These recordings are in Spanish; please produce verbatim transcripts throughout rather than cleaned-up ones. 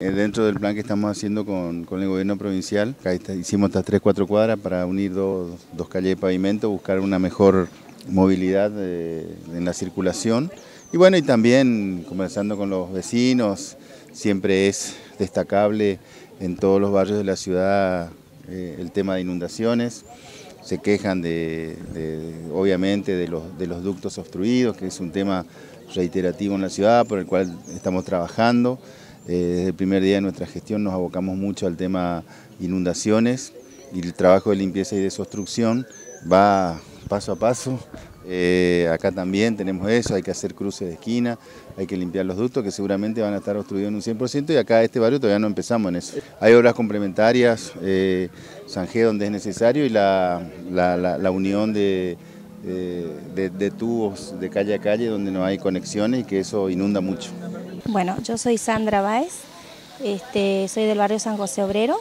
Dentro del plan que estamos haciendo con, con el gobierno provincial, acá está, hicimos estas tres, cuatro cuadras para unir dos, dos calles de pavimento, buscar una mejor movilidad de, de, en la circulación. Y bueno, y también conversando con los vecinos, siempre es destacable en todos los barrios de la ciudad eh, el tema de inundaciones. Se quejan de, de, obviamente de los, de los ductos obstruidos, que es un tema reiterativo en la ciudad por el cual estamos trabajando. Eh, desde el primer día de nuestra gestión nos abocamos mucho al tema inundaciones y el trabajo de limpieza y desobstrucción va paso a paso. Eh, acá también tenemos eso, hay que hacer cruces de esquina, hay que limpiar los ductos que seguramente van a estar obstruidos en un cien por ciento y acá este barrio todavía no empezamos en eso. Hay obras complementarias, eh, Sangé donde es necesario y la, la, la, la unión de, de, de, de tubos de calle a calle donde no hay conexiones y que eso inunda mucho. Bueno, yo soy Sandra Báez, este, soy del barrio San José Obrero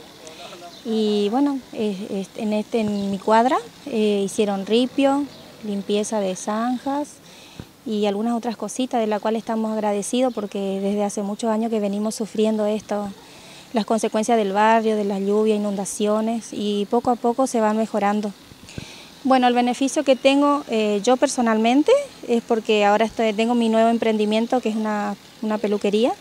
y bueno, eh, en, este, en mi cuadra eh, hicieron ripio, limpieza de zanjas y algunas otras cositas de las cuales estamos agradecidos porque desde hace muchos años que venimos sufriendo esto, las consecuencias del barrio, de las lluvias, inundaciones y poco a poco se van mejorando. Bueno, el beneficio que tengo eh, yo personalmente es porque ahora estoy, tengo mi nuevo emprendimiento que es una, una peluquería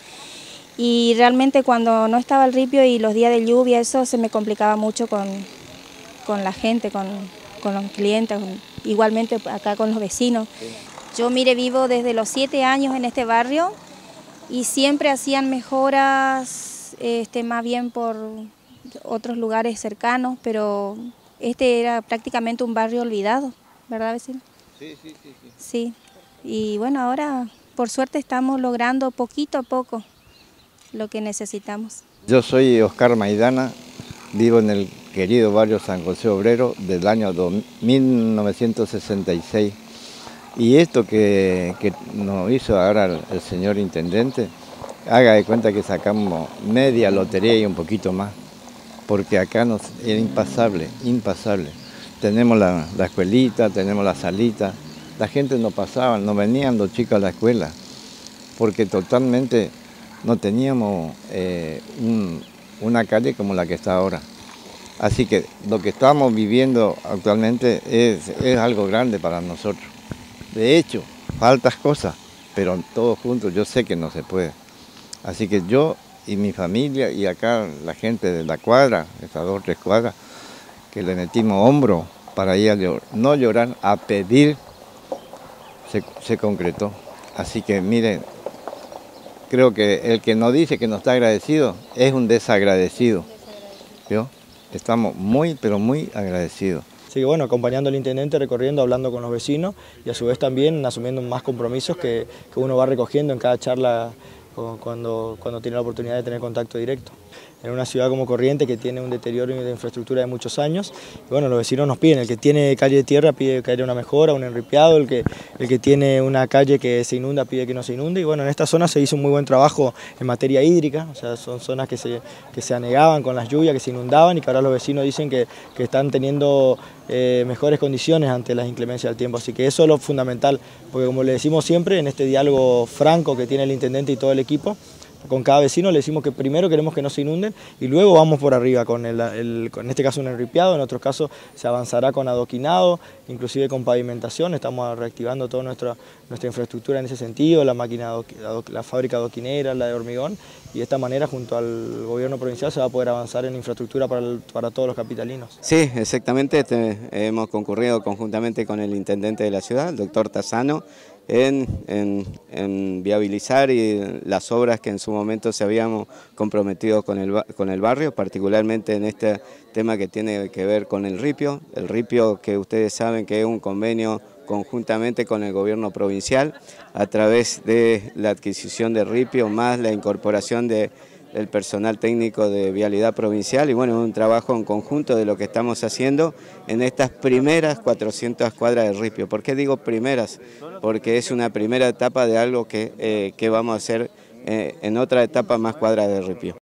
y realmente cuando no estaba el ripio y los días de lluvia eso se me complicaba mucho con, con la gente, con, con los clientes, con, igualmente acá con los vecinos. Yo mire vivo desde los siete años en este barrio y siempre hacían mejoras este, más bien por otros lugares cercanos, pero este era prácticamente un barrio olvidado, ¿verdad, vecino? Sí, sí, sí, sí. Sí, y bueno, ahora por suerte estamos logrando poquito a poco lo que necesitamos. Yo soy Oscar Maidana, vivo en el querido barrio San José Obrero del año mil novecientos sesenta y seis. Y esto que, que nos hizo ahora el, el señor intendente, haga de cuenta que sacamos media lotería y un poquito más. Porque acá nos, era impasable, impasable. Tenemos la, la escuelita, tenemos la salita, la gente no pasaba, no venían los chicos a la escuela, porque totalmente no teníamos eh, un, una calle como la que está ahora. Así que lo que estamos viviendo actualmente es, es algo grande para nosotros. De hecho, faltan cosas, pero todos juntos yo sé que no se puede. Así que yo y mi familia y acá la gente de la cuadra, estas dos o tres cuadras, que le metimos hombro para ir a llorar, no llorar, a pedir, se, se concretó. Así que miren, creo que el que no dice que no está agradecido es un desagradecido. ¿Vio? Estamos muy, pero muy agradecidos. Así que bueno, acompañando al intendente, recorriendo, hablando con los vecinos y a su vez también asumiendo más compromisos que, que uno va recogiendo en cada charla Cuando, cuando tiene la oportunidad de tener contacto directo. En una ciudad como Corrientes que tiene un deterioro de infraestructura de muchos años, y bueno, los vecinos nos piden, el que tiene calle de tierra pide que haya una mejora, un enripiado, el que, el que tiene una calle que se inunda pide que no se inunde, y bueno, en esta zona se hizo un muy buen trabajo en materia hídrica, o sea, son zonas que se, que se anegaban con las lluvias, que se inundaban y que ahora los vecinos dicen que, que están teniendo eh, mejores condiciones ante las inclemencias del tiempo, así que eso es lo fundamental, porque como le decimos siempre, en este diálogo franco que tiene el intendente y todo el equipo, con cada vecino le decimos que primero queremos que no se inunden y luego vamos por arriba con, el, el, en este caso un enripiado, en otros casos se avanzará con adoquinado, inclusive con pavimentación, estamos reactivando toda nuestra, nuestra infraestructura en ese sentido, la máquina, la fábrica adoquinera, la de hormigón, y de esta manera junto al gobierno provincial se va a poder avanzar en infraestructura para, el, para todos los capitalinos. Sí, exactamente, este, hemos concurrido conjuntamente con el intendente de la ciudad, el doctor Tassano, En, en, en viabilizar y las obras que en su momento se habíamos comprometido con el, con el barrio, particularmente en este tema que tiene que ver con el ripio, el ripio que ustedes saben que es un convenio conjuntamente con el gobierno provincial a través de la adquisición de ripio más la incorporación de el personal técnico de Vialidad Provincial y bueno, un trabajo en conjunto de lo que estamos haciendo en estas primeras cuatrocientas cuadras de ripio. ¿Por qué digo primeras? Porque es una primera etapa de algo que, eh, que vamos a hacer eh, en otra etapa más cuadras de ripio.